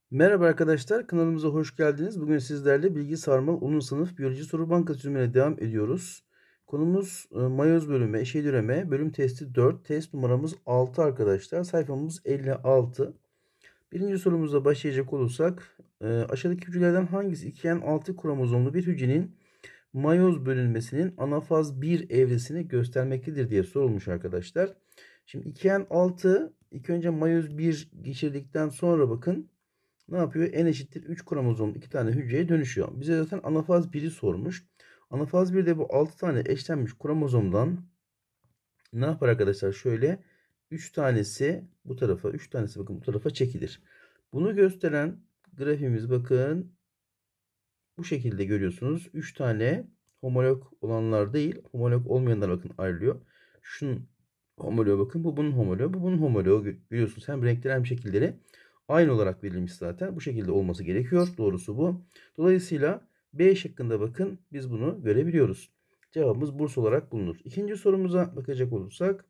Merhaba arkadaşlar, kanalımıza hoş geldiniz. Bugün sizlerle Bilgi Sarmal 10. sınıf Biyoloji Soru Bankası çözümüne devam ediyoruz. Konumuz mayoz bölümü, eşeğil üreme, bölüm testi 4, test numaramız 6 arkadaşlar. Sayfamız 56. Birinci sorumuza başlayacak olursak, aşağıdaki hücrelerden hangisi 2n6 kromozomlu bir hücrenin mayoz bölünmesinin anafaz 1 evresini göstermektedir diye sorulmuş arkadaşlar. Şimdi 2n6 ilk önce mayoz 1 geçirdikten sonra bakın ne yapıyor? N eşittir 3 kromozomlu 2 tane hücreye dönüşüyor. Bize zaten anafaz 1'i sormuş. Anafaz 1'de bu 6 tane eşlenmiş kromozomdan ne yapar arkadaşlar? Şöyle 3 tanesi bu tarafa, 3 tanesi bakın bu tarafa çekilir. Bunu gösteren grafimiz bakın bu şekilde görüyorsunuz. 3 tane homolog olanlar değil, homolog olmayanlar bakın ayrılıyor. Şunun homoloğu bakın, bu bunun homoloğu, bu bunun homoloğu görüyorsunuz. Hem renkleri hem şekilleri aynı olarak verilmiş zaten. Bu şekilde olması gerekiyor. Doğrusu bu. Dolayısıyla B şıkkında bakın biz bunu görebiliyoruz. Cevabımız Bursa olarak bulunur. İkinci sorumuza bakacak olursak.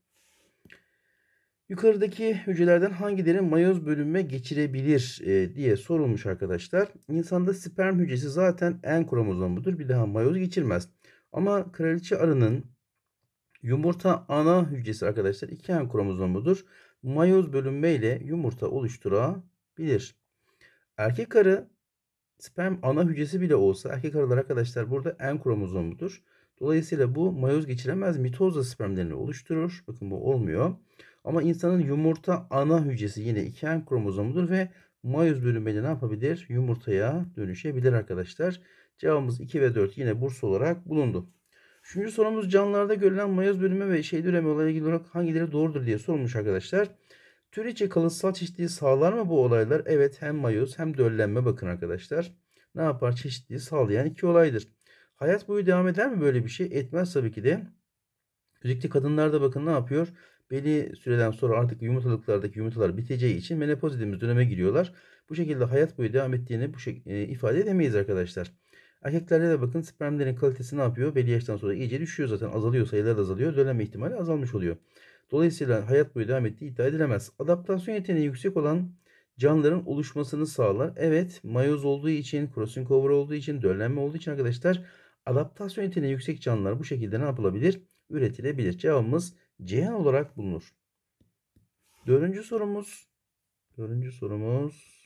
Yukarıdaki hücrelerden hangileri mayoz bölünme geçirebilir diye sorulmuş arkadaşlar. İnsanda sperm hücresi zaten en kromozomudur. Bir daha mayoz geçirmez. Ama kraliçe arının yumurta ana hücresi arkadaşlar 2 kromozomudur. Mayoz bölünme ile yumurta oluşturabilir. Erkek arı sperm ana hücresi bile olsa erkek arılar arkadaşlar burada en kromozomudur. Dolayısıyla bu mayoz geçiremez. Mitozla spermlerini oluşturur. Bakın bu olmuyor. Ama insanın yumurta ana hücresi yine 2 kromozomudur ve mayoz bölünmeyle ne yapabilir? Yumurtaya dönüşebilir arkadaşlar. Cevabımız 2 ve 4 yine Bursa olarak bulundu. Üçüncü sorumuz canlılarda görülen mayoz bölünme ve eşeğil üreme olayla ilgili olarak hangileri doğrudur diye sorulmuş arkadaşlar. Tür içi kalıtsal çeşitliliği sağlar mı bu olaylar? Evet, hem mayoz hem döllenme bakın arkadaşlar. Ne yapar? Çeşitliliği sağlayan iki olaydır. Hayat boyu devam eder mi böyle bir şey? Etmez tabii ki de. Özellikle kadınlarda bakın ne yapıyor? Belli süreden sonra artık yumurtalıklardaki yumurtalar biteceği için menopoz dediğimiz döneme giriyorlar. Bu şekilde hayat boyu devam ettiğini ifade edemeyiz arkadaşlar. Erkeklerde de bakın spermlerin kalitesi ne yapıyor? Belli yaştan sonra iyice düşüyor zaten. Azalıyor, sayılar da azalıyor. Döllenme ihtimali azalmış oluyor. Dolayısıyla hayat boyu devam ettiği iddia edilemez. Adaptasyon yeteneği yüksek olan canlıların oluşmasını sağlar. Evet, mayoz olduğu için, crossing over olduğu için, döllenme olduğu için arkadaşlar adaptasyon yeteneği yüksek canlılar bu şekilde ne yapılabilir? Üretilebilir. Cevabımız Ceyhan olarak bulunur. Dördüncü sorumuz. Dördüncü sorumuz.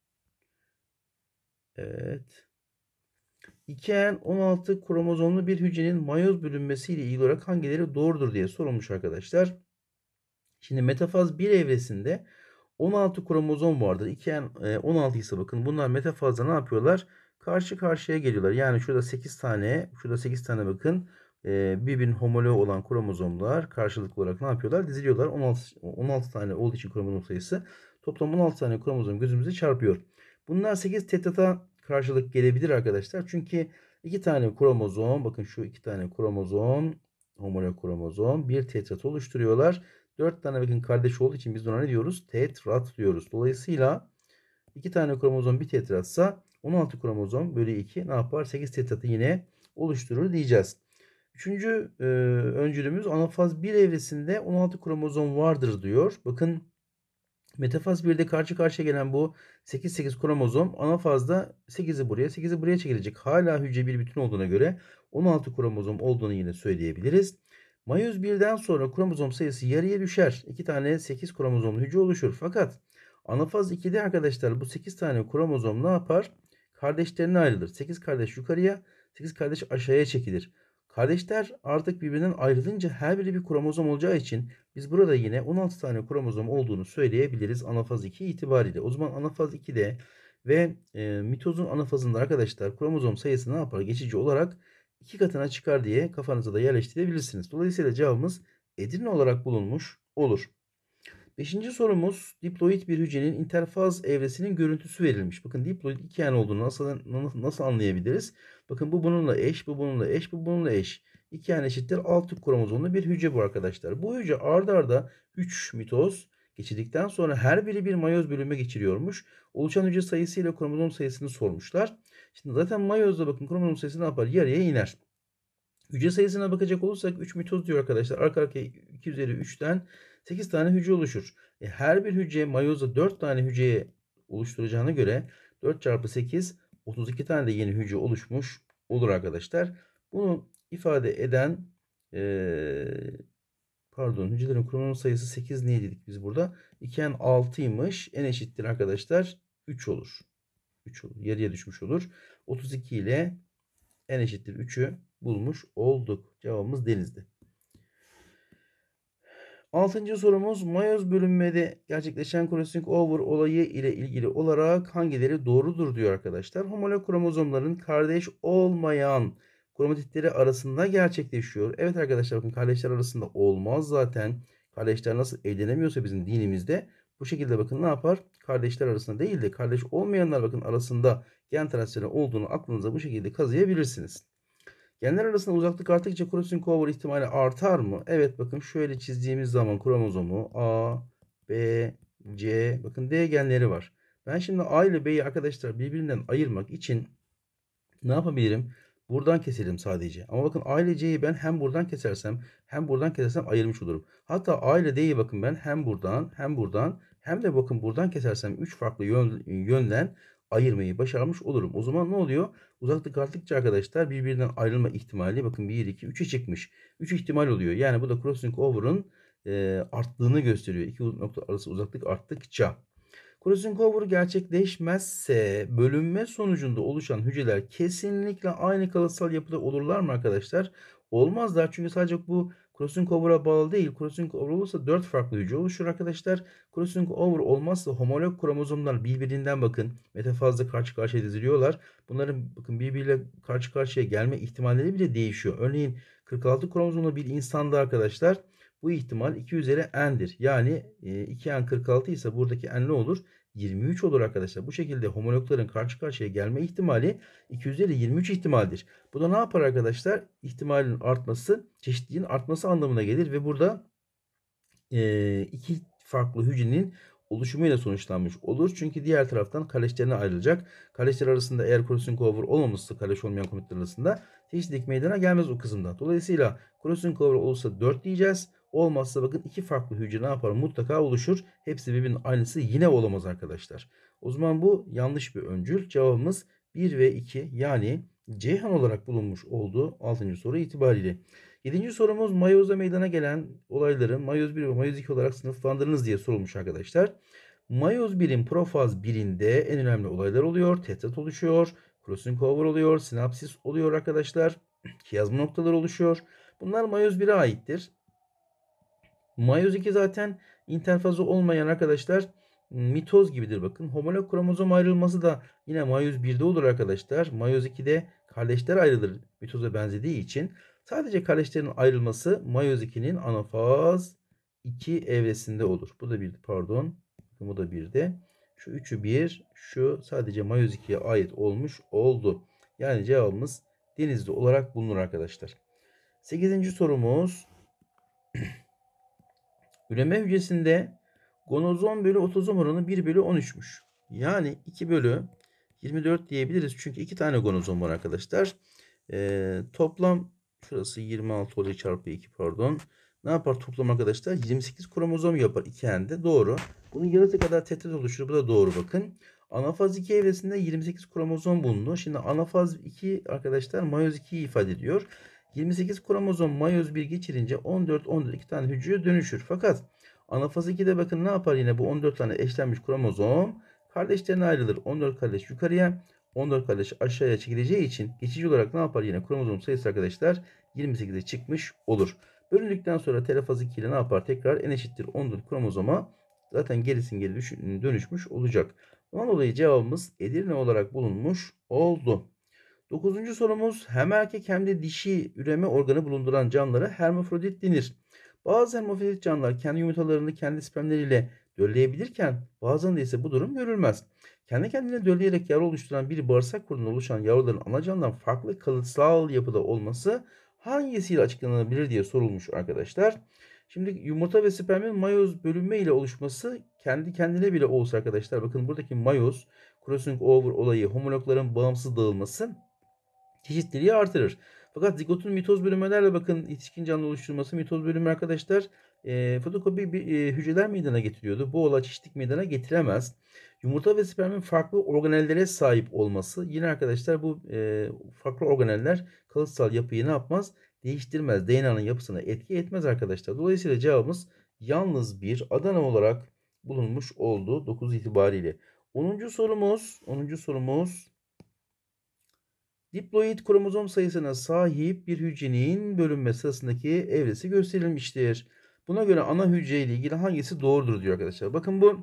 Evet. 2n16 kromozomlu bir hücrenin mayoz bölünmesiyle ilgili olarak hangileri doğrudur diye sorulmuş arkadaşlar. Şimdi metafaz 1 evresinde 16 kromozom vardır. 2n16 ise bakın bunlar metafazda ne yapıyorlar? Karşı karşıya geliyorlar. Yani şurada 8 tane, şurada 8 tane bakın birbirinin homoloğu olan kromozomlar karşılıklı olarak ne yapıyorlar? Diziliyorlar. 16 tane olduğu için kromozom sayısı toplam 16 tane kromozom gözümüze çarpıyor. Bunlar 8 tetrata karşılık gelebilir arkadaşlar. Çünkü 2 tane kromozom, bakın şu 2 tane kromozom, homolog kromozom bir tetrat oluşturuyorlar. 4 tane bakın kardeş olduğu için biz ona ne diyoruz? Tetrat diyoruz. Dolayısıyla 2 tane kromozom bir tetratsa 16 kromozom bölü 2 ne yapar? 8 tetratı yine oluşturur diyeceğiz. Üçüncü öncülümüz anafaz 1 evresinde 16 kromozom vardır diyor. Bakın metafaz 1'de karşı karşıya gelen bu 8 kromozom anafazda 8'i buraya 8'i buraya çekilecek. Hala hücre bir bütün olduğuna göre 16 kromozom olduğunu yine söyleyebiliriz. Mayoz 1'den sonra kromozom sayısı yarıya düşer. 2 tane 8 kromozomlu hücre oluşur. Fakat anafaz 2'de arkadaşlar bu 8 tane kromozom ne yapar? Kardeşlerine ayrılır. 8 kardeş yukarıya, 8 kardeş aşağıya çekilir. Kardeşler artık birbirinden ayrılınca her biri bir kromozom olacağı için biz burada yine 16 tane kromozom olduğunu söyleyebiliriz anafaz 2 itibariyle. O zaman anafaz 2'de ve mitozun anafazında arkadaşlar kromozom sayısı ne yapar? Geçici olarak 2 katına çıkar diye kafanıza da yerleştirebilirsiniz. Dolayısıyla cevabımız Edirne olarak bulunmuş olur. Beşinci sorumuz diploid bir hücrenin interfaz evresinin görüntüsü verilmiş. Bakın diploid iki yani olduğunu nasıl anlayabiliriz? Bakın bu bununla eş, bu bununla eş, bu bununla eş. İki yani eşittir 6 kromozomlu bir hücre bu arkadaşlar. Bu hücre arda arda 3 mitoz geçirdikten sonra her biri bir mayoz bölünme geçiriyormuş. Oluşan hücre sayısı ile kromozom sayısını sormuşlar. Şimdi zaten mayozda bakın kromozom sayısı ne yapar? Yarıya iner. Hücre sayısına bakacak olursak 3 mitoz diyor arkadaşlar. Arka arkaya 2 üzeri 3'ten 8 tane hücre oluşur. Her bir hücre mayozda 4 tane hücreye oluşturacağına göre 4 çarpı 8 32 tane de yeni hücre oluşmuş olur arkadaşlar. Bunu ifade eden hücrelerin kromozom sayısı 8 niye dedik biz burada? 2n 6'ymış. N eşittir arkadaşlar 3 olur. 3 olur. Yarıya düşmüş olur. 32 ile n eşittir 3'ü bulmuş olduk. Cevabımız denizdi. 6. sorumuz mayoz bölünmede gerçekleşen crossing over olayı ile ilgili olarak hangileri doğrudur diyor arkadaşlar. Homolog kromozomların kardeş olmayan kromatitleri arasında gerçekleşiyor. Evet arkadaşlar bakın kardeşler arasında olmaz zaten. Kardeşler nasıl evlenemiyorsa bizim dinimizde bu şekilde bakın ne yapar? Kardeşler arasında değil de kardeş olmayanlar bakın arasında gen transferi olduğunu aklınıza bu şekilde kazıyabilirsiniz. Genler arasında uzaklık arttıkça crossing over ihtimali artar mı? Evet bakın şöyle çizdiğimiz zaman kromozomu A, B, C bakın D genleri var. Ben şimdi A ile B'yi arkadaşlar birbirinden ayırmak için ne yapabilirim? Buradan keselim sadece. Ama bakın A ile C'yi ben hem buradan kesersem hem buradan kesersem ayırmış olurum. Hatta A ile D'yi bakın ben hem buradan hem buradan hem de bakın buradan kesersem 3 farklı yönden ayırmayı başarmış olurum. O zaman ne oluyor? Uzaklık arttıkça arkadaşlar birbirinden ayrılma ihtimali bakın 1, 2, 3'e çıkmış. 3 ihtimal oluyor. Yani bu da crossing over'ın arttığını gösteriyor. İki nokta arası uzaklık arttıkça. Crossing over gerçekleşmezse bölünme sonucunda oluşan hücreler kesinlikle aynı kalıtsal yapıda olurlar mı arkadaşlar? Olmazlar çünkü sadece bu crossing over'a bağlı değil. Crossing over olursa 4 farklı hücre oluşur arkadaşlar. Crossing over olmazsa homolog kromozomlar birbirinden bakın metafazla karşı karşıya diziliyorlar. Bunların bakın birbiriyle karşı karşıya gelme ihtimalleri bile değişiyor. Örneğin 46 kromozomlu bir insanda arkadaşlar bu ihtimal 2 üzeri n'dir. Yani 2n 46 ise buradaki n ne olur? 23 olur arkadaşlar. Bu şekilde homologların karşı karşıya gelme ihtimali 2 üzeri 23 ihtimaldir. Bu da ne yapar arkadaşlar? İhtimalin artması, çeşitliliğin artması anlamına gelir ve burada iki farklı hücrenin oluşumuyla sonuçlanmış olur. Çünkü diğer taraftan kaleşlerine ayrılacak. Kaleşler arasında eğer crossing over olmamışsa kaleş olmayan kromatitler arasında çeşitlilik meydana gelmez o kısımda. Dolayısıyla crossing over olursa 4 diyeceğiz. Olmazsa bakın iki farklı hücre ne yapar? Mutlaka oluşur. Hepsi birbirinin aynısı yine olamaz arkadaşlar. O zaman bu yanlış bir öncül. Cevabımız 1 ve 2 yani Ceyhan olarak bulunmuş olduğu 6. soru itibariyle. 7. sorumuz mayozda meydana gelen olayları mayoz 1 ve mayoz 2 olarak sınıflandırınız diye sorulmuş arkadaşlar. Mayoz 1'in profaz 1'inde en önemli olaylar oluyor. Tetrat oluşuyor. Crossing over oluyor. Sinapsis oluyor arkadaşlar. Kiyazma noktaları oluşuyor. Bunlar mayoz 1'e aittir. Mayoz 2 zaten interfazı olmayan arkadaşlar mitoz gibidir bakın. Homolog kromozom ayrılması da yine mayoz 1'de olur arkadaşlar. Mayoz 2'de kardeşler ayrılır mitoza benzediği için. Sadece kardeşlerin ayrılması mayoz 2'nin anafaz 2 evresinde olur. Bu da bir pardon. Bu da 1'de. Şu 3'ü 1. Şu sadece mayoz 2'ye ait olmuş oldu. Yani cevabımız denizli olarak bulunur arkadaşlar. 8. sorumuz. Üreme hücresinde gonozom bölü otozom oranı 1 bölü 13'müş. Yani 2 bölü 24 diyebiliriz. Çünkü 2 tane gonozom var arkadaşlar. Toplam şurası 26 oluyor çarpı 2 pardon. Ne yapar toplam arkadaşlar? 28 kromozom yapar 2n'de. Doğru. Bunun yarısı kadar tetrat oluşur. Bu da doğru bakın. Anafaz 2 evresinde 28 kromozom bulundu. Şimdi anafaz 2 arkadaşlar mayoz 2'yi ifade ediyor. 28 kromozom mayoz 1 geçirince 14 2 tane hücreye dönüşür. Fakat anafaz 2'de bakın ne yapar yine bu 14 tane eşlenmiş kromozom kardeşlerine ayrılır. 14 kardeş yukarıya 14 kardeş aşağıya çekileceği için geçici olarak ne yapar yine kromozom sayısı arkadaşlar 28'e çıkmış olur. Bölündükten sonra telefaz 2 ile ne yapar? Tekrar n eşittir 14 kromozoma zaten gerisin geri dönüşmüş olacak. Ondan dolayı cevabımız Edirne olarak bulunmuş oldu. 9. sorumuz hem erkek hem de dişi üreme organı bulunduran canlılara hermafrodit denir. Bazı hermafrodit canlılar kendi yumurtalarını kendi spermleriyle dölleyebilirken bazılarında ise bu durum görülmez. Kendi kendine dölleyerek yavru oluşturan bir bağırsak kurduğunda oluşan yavruların ana canlıdan farklı kalıtsal yapıda olması hangisiyle açıklanabilir diye sorulmuş arkadaşlar. Şimdi yumurta ve spermin mayoz bölünme ile oluşması kendi kendine bile olsa arkadaşlar bakın buradaki mayoz crossing over olayı homologların bağımsız dağılması çeşitliliği artırır. Fakat zigotun mitoz bölünmelerle bakın yetişkin canlı oluşturması mitoz bölünme arkadaşlar Fotokopi hücreler meydana getiriyordu. Bu olay çeşitlilik meydana getiremez. Yumurta ve spermin farklı organellere sahip olması. Yine arkadaşlar bu farklı organeller kalıtsal yapıyı ne yapmaz? Değiştirmez. DNA'nın yapısına etki etmez arkadaşlar. Dolayısıyla cevabımız yalnız bir Adana olarak bulunmuş oldu 9 itibariyle. 10. sorumuz diploid kromozom sayısına sahip bir hücrenin bölünme sırasındaki evresi gösterilmiştir. Buna göre ana hücre ile ilgili hangisi doğrudur diyor arkadaşlar. Bakın bu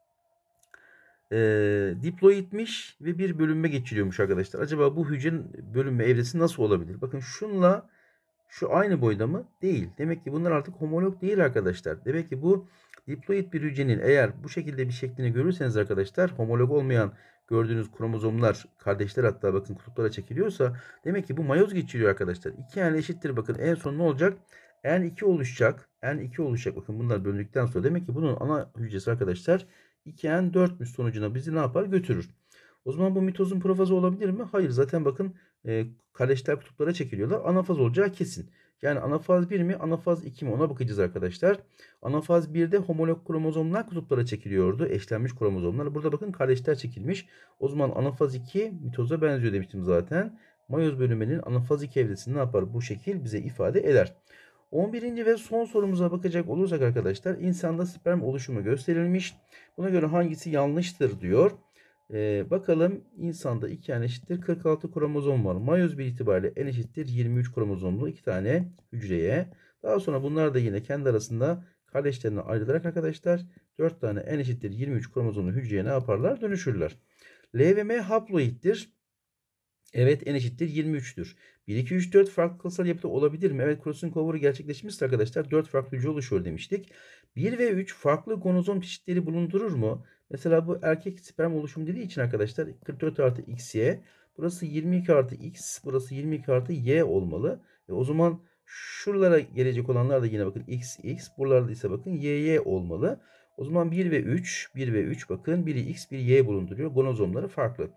diploidmiş ve bir bölünme geçiriyormuş arkadaşlar. Acaba bu hücrenin bölünme evresi nasıl olabilir? Bakın şunla şu aynı boyda mı? Değil. Demek ki bunlar artık homolog değil arkadaşlar. Demek ki bu diploid bir hücrenin eğer bu şekilde bir şeklini görürseniz arkadaşlar homolog olmayan gördüğünüz kromozomlar kardeşler hatta bakın kutuplara çekiliyorsa demek ki bu mayoz geçiriyor arkadaşlar. 2n eşittir bakın en son ne olacak? N2 oluşacak. N2 oluşacak. Bakın bunlar bölündükten sonra demek ki bunun ana hücresi arkadaşlar 2n4'müş sonucuna bizi ne yapar? Götürür. O zaman bu mitozun profazı olabilir mi? Hayır. Zaten bakın kardeşler kutuplara çekiliyorlar. Anafaz olacağı kesin. Yani anafaz 1 mi? Anafaz 2 mi? Ona bakacağız arkadaşlar. Anafaz 1'de homolog kromozomlar kutuplara çekiliyordu. Eşlenmiş kromozomlar. Burada bakın kardeşler çekilmiş. O zaman anafaz 2 mitoza benziyor demiştim zaten. Mayoz bölünmenin anafaz 2 evresini ne yapar? Bu şekil bize ifade eder. 11. ve son sorumuza bakacak olursak arkadaşlar insanda sperm oluşumu gösterilmiş. Buna göre hangisi yanlıştır diyor. Bakalım insanda 2n eşittir 46 kromozom var. Mayoz bir itibariyle n eşittir 23 kromozomlu 2 tane hücreye. Daha sonra bunlar da yine kendi arasında kardeşlerine ayrılarak arkadaşlar 4 tane n eşittir 23 kromozomlu hücreye ne yaparlar? Dönüşürler. L ve M haploittir. Evet n eşittir 23'tür. 1, 2, 3, 4 farklı kılsal yapıda olabilir mi? Evet crossover cover'ı gerçekleşmiştir arkadaşlar. 4 farklı hücre oluşuyor demiştik. 1 ve 3 farklı gonozom çeşitleri bulundurur mu? Mesela bu erkek sperm oluşumu dediği için arkadaşlar 44 artı XY. Burası 22 artı X. Burası 22 artı Y olmalı. O zaman şuralara gelecek olanlar da yine bakın XX. Buralarda ise bakın YY olmalı. O zaman 1 ve 3. 1 ve 3 bakın. Biri X, biri Y bulunduruyor. Gonozomları farklı.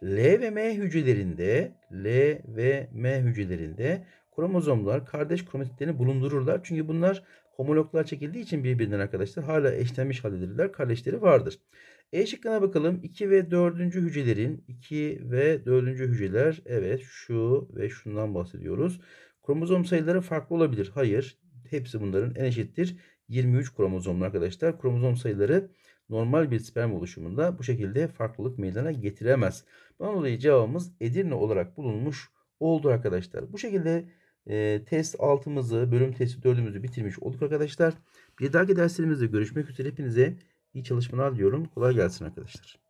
L ve M hücrelerinde kromozomlar kardeş kromatitlerini bulundururlar. Çünkü bunlar homologlar çekildiği için birbirinden arkadaşlar hala eşlenmiş haldedirler. Kardeşleri vardır. E şıkkına bakalım. 2 ve 4. hücrelerin 2 ve 4. hücreler evet şu ve şundan bahsediyoruz. Kromozom sayıları farklı olabilir. Hayır. Hepsi bunların en eşittir 23 kromozomlu arkadaşlar. Kromozom sayıları normal bir sperm oluşumunda bu şekilde farklılık meydana getiremez. Bundan dolayı cevabımız Edirne olarak bulunmuş oldu arkadaşlar. Bu şekilde test 6'mızı, bölüm testi 4'ümüzü bitirmiş olduk arkadaşlar. Bir dahaki derslerimizde görüşmek üzere. Hepinize iyi çalışmalar diliyorum. Kolay gelsin arkadaşlar.